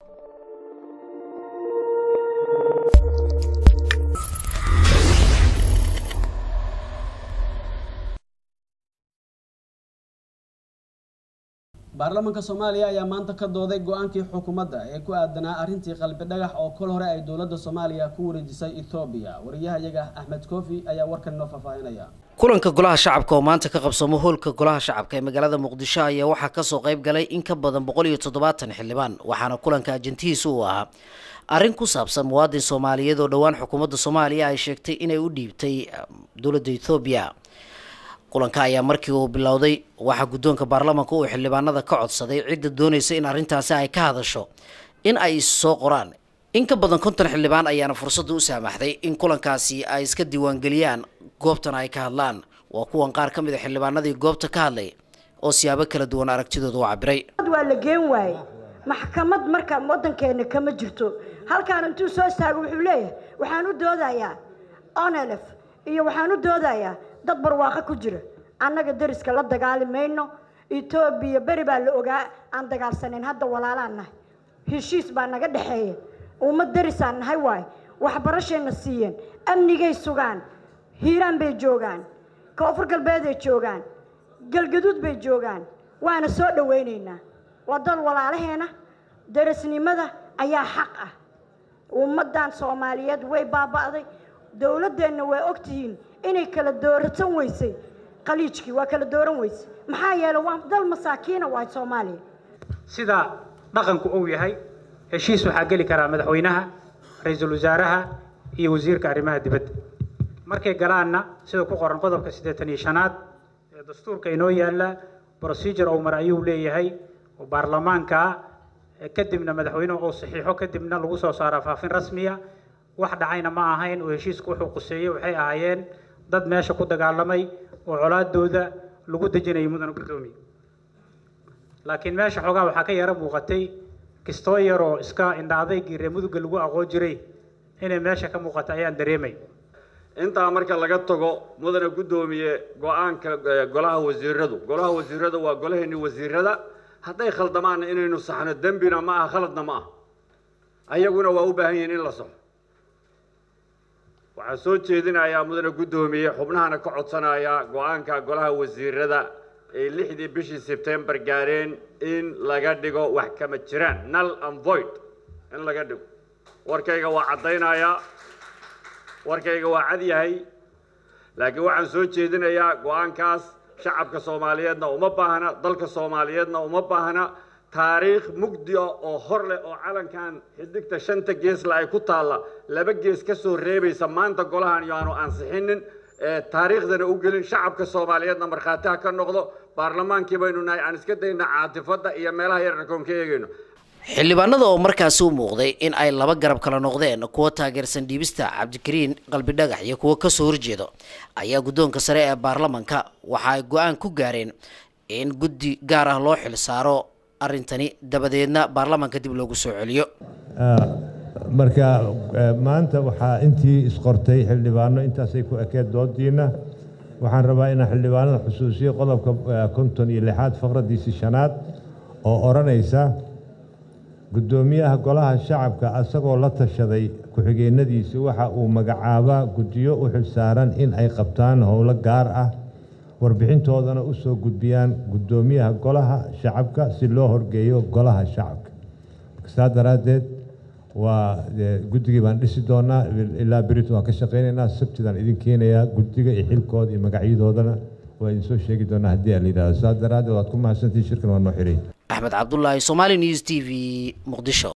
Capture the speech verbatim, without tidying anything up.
baarlamaanka Soomaaliya ayaa maanta ka dooday go'aankii xukuumadda ee ku aadanaa arintii qalbi dhagax oo kol hore ay dawladda Soomaaliya ku wareejisay Ethiopia. Wariyahayaga Ahmed Kofi ayaa warkan noo faafahinaya. kulanka golaha shacabka oo maanta ka qabsamo hoolka golaha shacabka ee magaalada Muqdisho ayaa waxa ka soo qayb galay in ka badan boqol iyo toddobaatan xildhibaan waxaana kulanka ajantihiisu u ahaa arrin ku saabsan muwaadin Soomaaliyeed oo dhawaan xukuumadda Soomaaliya ay sheegtay inay u dhiibtay dawladda Ethiopia. kulanka ayaa markii uu bilowday waxa guddoonka baarlamaanka uu xildhibaanada ka codsaday cidda doonaysa in arrintaasi ay ka hadasho in ay soo qoraan in ka badan konton xildhibaan ayaana fursad u saamaxday in kulankaasi ay iska diiwaan galiyaan goobtan ay ka hadlaan waa kuwan qaar ka mid ah xildhibaanadii goobta ka hadlay oo siyaabo kala duwan aragtidooda u cabiray waa la geen waayay maxkamad marka wadankeena kama jirto halkaan intuu soo istaago wuxuu leeyahay waxaan u doodayaa onelf iyo waxaan u doodayaa dad barwaaqo ku jira annaga dariska la dagaalimayno Ethiopia bari baa la ogaa aan dagaalsaneyn hadda walaalana heshiis baa naga dhaxeeya uma darisaan nahay waay waxbarashayna siiyeen amnigay sugaan hiiraan bay joogaan koonfur galbeed ay joogaan galgaduud bay joogaan waana soo dhaweynaynaa wadada walaalaheena darisnimada ayaa xaq ah ummadan Soomaaliyeed way baaba'day dawladdeena way ogtihiin inay kala dooratan weysay qaliijkii waa kala dooran weysay maxaa yeelay waa dal masaakiina waa Soomaaliya sida dhaqanku uu yahay heshiis waxa gali kara madaxweynaha ra'iisul wasaaraha iyo wasiirka arrimaha dibadda markay galaana sida ku qoran qodobka siddeetan iyo shanaad ee dastuurka inoo yaala procedure oo mar ayuu leeyahay oo baarlamaanka kadibna madaxweynuhu uu saxiixo kadibna lagu soo saaraa faafin rasmiya wax dhacayna ma ahayn oo heshiisku wuxuu quseeyay waxay ahaayeen dad meesha ku dagaalamay oo colaadooda lagu dajinay mudan gudoomiye laakiin meesha xogaa waxa ka yara muuqatay kistoo yaro iska indhaaday giire muduga lagu aqoon jiray inay meesha ka muuqato ayaan dareemay inta marka laga tago mudan gudoomiye go'aanka golaha wasiiradu golaha wasiiradu waa golaheeni wasiirada haday khaldamaan inaynu saxno dambina ma aha khaladna ma aha ayaguna waa u baahan yihiin in la saxo waxaan soo jeedinayaa mudane gudoomiye xubnahana ka codsanaya go'aanka golaha wasiirada ee lixdii bishii September gaareen in laga dhigo wax kama jiraan null and void in laga dhigo warkayga waa cadeynaya warkayga waa cad yahay laakiin waxaan soo jeedinayaa go'aankaas shacabka Soomaaliyeedna uma baahna dalka Soomaaliyeedna uma baahna taariikh mugdi oo hor leh oo calankan xidigta shanta gees la ay ku taala laba gees ka soo reebaysa maanta golahan iyo aanu ansixinin ee taariikhdana u gelin shacabka Soomaaliyeedna marxaataha ka noqdo baarlamaankii baynu nahay aan iska dayna caatifada iyo meelaha yar rakoon ka eegayno xildhibaanada oo markaas u muuqday in ay laba garab kala noqdeen kuwa taageersan dhiibista Cabdikariin qalbi dhagax iyo kuwa ka soo horjeedo ayaa guddoonka sare ee baarlamaanka waxa ay go'aan ku gaareen in guddi gaar ah loo xil saaro arintani dabadeedna baarlamaanka dib loogu soo celiyo marka maanta waxa intii isqortay xildhibaano intaas ay ku ekeed doodiina waxaan rabaa in xildhibaanada xusuusiyo qodobka konton iyo lixaad faqradiisa shanaad oo oranaysa gudoomiyaha golaha shacabka asagoo la tashaday ku-xigeenadiisa waxa uu magacaabaa guddiyo u xilsaaran in ay qabtaan howlo gaar ah warbixintoodana u soo gudbiyaan gudoomiyaha golaha shacabka si loo horgeeyo golaha shacabka saa daraadeed waa guddigii baan dhisi doonaa ilaa berito waan ka shaqeynaynaa sabtidan idin keenayaa guddiga iyo xilkooda iyo magacyadoodana waa idin soo sheegi doonaa haddii aan la yidhaahdo saa daraadeed waad ku mahadsantihiin shirkan waa noo xiray Ahmed Abdullahi Somali News T V Muqdisho.